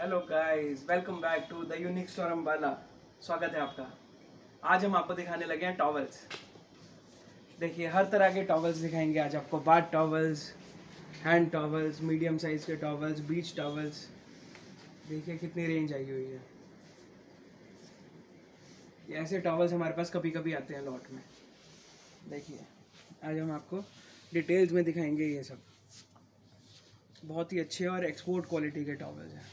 Hello guys, welcome back to the unique store Ambala. स्वागत है आपका। आज हम आपको दिखाने लगे हैं टॉवल्स। देखिए, हर तरह के टॉवल्स दिखाएंगे आज आपको। Bath towels, hand towels, medium size के टॉवल्स, बीच टॉवल्स। देखिए कितनी रेंज आई हुई है। ये ऐसे टॉवल्स हमारे पास कभी कभी आते हैं लॉट में। देखिए, आज हम आपको डिटेल्स में दिखाएंगे ये सब। बहुत ही अच्छे और एक्सपोर्ट क्वालिटी के टॉवल्स हैं।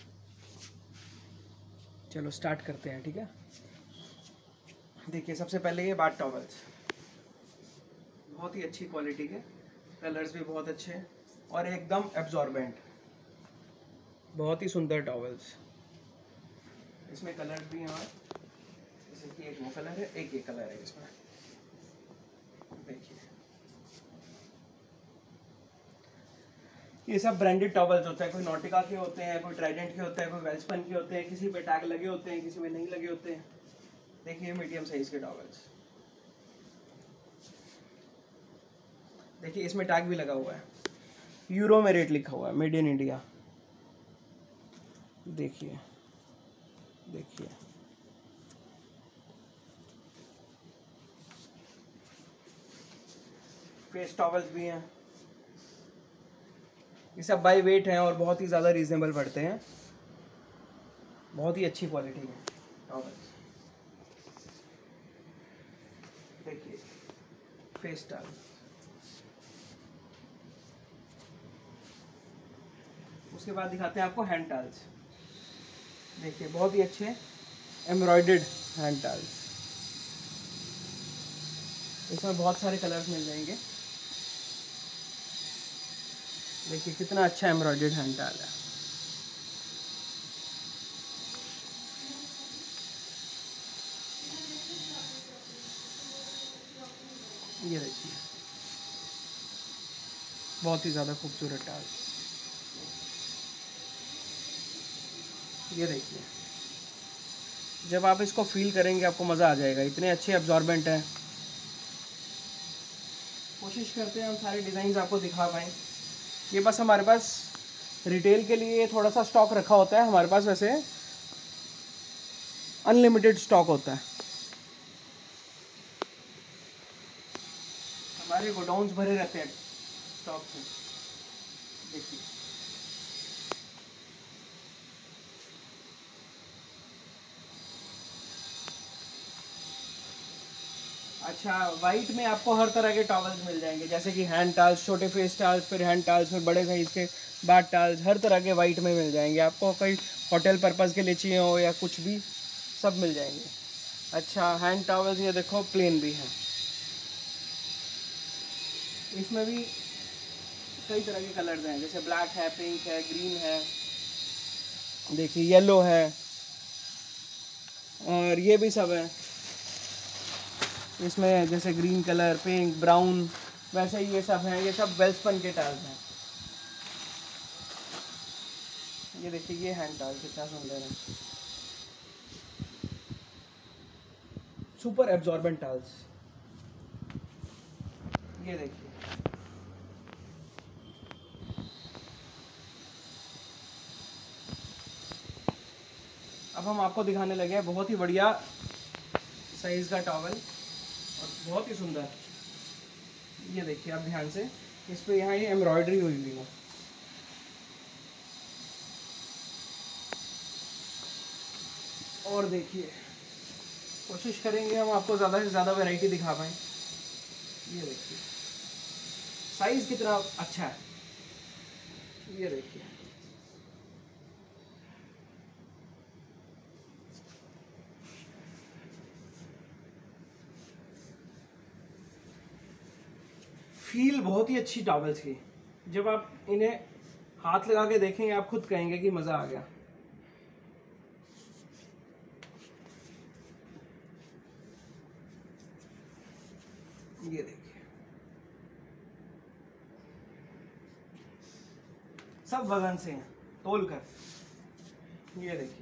चलो स्टार्ट करते हैं, ठीक है। देखिए, सबसे पहले ये बाथ टॉवल्स, बहुत ही अच्छी क्वालिटी के, कलर्स भी बहुत अच्छे हैं और एकदम एब्जॉर्बेंट। बहुत ही सुंदर टॉवल्स। इसमें कलर भी हैं, और जैसे कि एक वो कलर है, एक ये कलर है इसमें। देखिए, ये सब ब्रांडेड टॉवल्स होते हैं। कोई नॉटिका के होते हैं, कोई ट्राइडेंट के होते हैं, कोई वेल्सपन के होते हैं। किसी पे टैग लगे होते हैं, किसी में नहीं लगे होते हैं। देखिए मीडियम साइज के टॉवल्स। देखिए, इसमें टैग भी लगा हुआ है, यूरो में रेट लिखा हुआ है, मेड इन इंडिया। देखिए देखिए, फेस टॉवल्स भी हैं। ये सब बाई वेट हैं और बहुत ही ज़्यादा रीजनेबल पड़ते हैं। बहुत ही अच्छी क्वालिटी के टॉवल्स। देखिए, फेस टॉवल। उसके बाद दिखाते हैं आपको हैंड टॉवल्स। देखिए, बहुत ही अच्छे एम्ब्रॉयडर्ड हैंड टॉवल्स। इसमें बहुत सारे कलर्स मिल जाएंगे। देखिए कितना अच्छा एम्ब्रॉयडर्ड हैंड टॉवल है। ये देखिए, बहुत ही ज़्यादा खूबसूरत टॉवल। ये देखिए, जब आप इसको फील करेंगे आपको मज़ा आ जाएगा। इतने अच्छे एब्जॉर्बेंट हैं। कोशिश करते हैं हम सारे डिज़ाइन आपको दिखा पाएँ। ये बस हमारे पास रिटेल के लिए थोड़ा सा स्टॉक रखा होता है। हमारे पास वैसे अनलिमिटेड स्टॉक होता है। हमारे गोडाउन्स भरे रहते हैं स्टॉक से। देखिए, अच्छा, वाइट में आपको हर तरह के टॉवल्स मिल जाएंगे, जैसे कि हैंड टॉवल्स, छोटे फेस टॉवल्स, फिर हैंड टॉवल्स, फिर बड़े साइज़ के बाथ टॉवल्स। हर तरह के वाइट में मिल जाएंगे आपको। कोई होटल पर्पज़ के लिए चाहिए हो या कुछ भी, सब मिल जाएंगे। अच्छा, हैंड टॉवल्स ये देखो प्लेन भी हैं। इसमें भी कई तरह के कलर्स हैं, जैसे ब्लैक है, पिंक है, ग्रीन है, देखिए येलो है, और ये भी सब है। इसमें जैसे ग्रीन कलर, पिंक, ब्राउन, वैसे ही ये सब हैं। ये सब वेल्सपन के टाइल्स हैं। ये देखिए, ये हैंड टाइल कितना सुंदर है। Super absorbent tiles. ये देखिए, अब हम आपको दिखाने लगे हैं बहुत ही बढ़िया साइज का टॉवल, और बहुत ही सुंदर। ये देखिए आप ध्यान से, इस पे यहाँ ये एम्ब्रॉयडरी हुई हुई है। और देखिए, कोशिश करेंगे हम आपको ज़्यादा से ज़्यादा वैरायटी दिखा पाएँ। ये देखिए, साइज कितना अच्छा है। ये देखिए, फील बहुत ही अच्छी टॉवल्स की। जब आप इन्हें हाथ लगा के देखेंगे आप खुद कहेंगे कि मज़ा आ गया। ये देखिए, सब वजन से हैं, तोल कर। ये देखिए,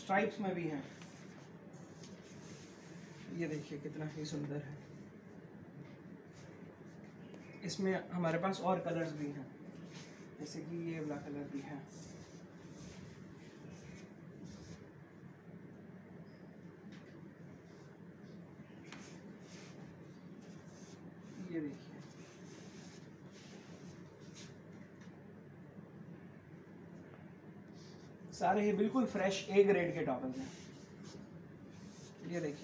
स्ट्राइप्स में भी हैं। ये देखिए कितना ही सुंदर है। इसमें हमारे पास और कलर्स भी हैं, जैसे कि ये वाला कलर भी है। ये देखिए, सारे ही बिल्कुल फ्रेश ए ग्रेड के टॉवल्स हैं। ये देखिए,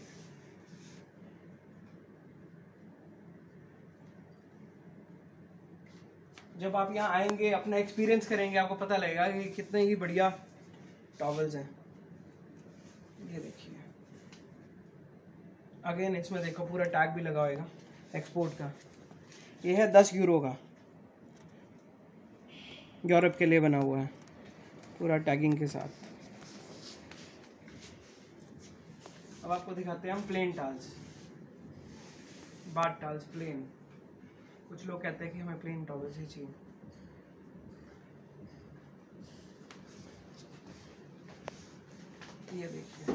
जब आप यहाँ आएंगे अपना एक्सपीरियंस करेंगे, आपको पता लगेगा कि कितने ही बढ़िया टॉवल्स हैं। ये देखिए, अगेन इसमें देखो पूरा टैग भी लगा होगा एक्सपोर्ट का। ये है 10 यूरो का, यूरोप के लिए बना हुआ है पूरा टैगिंग के साथ। अब आपको दिखाते हैं हम plain towels, bath towels plain. कुछ लोग कहते हैं कि हमें प्लेन टॉवल्स ही चाहिए। ये देखिए,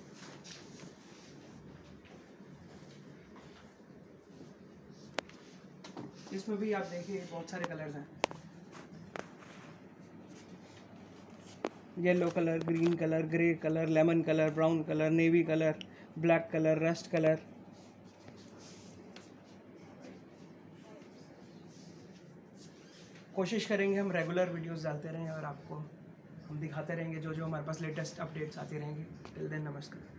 इसमें भी आप देखिए बहुत सारे कलर्स हैं। Yellow colour, green colour, grey colour, lemon colour, brown colour, navy colour, black colour, rust colour. कोशिश करेंगे हम रेगुलर वीडियोस डालते रहें और आपको हम दिखाते रहेंगे जो जो हमारे पास लेटेस्ट अपडेट्स आती रहेंगे। टिल देन, नमस्कार।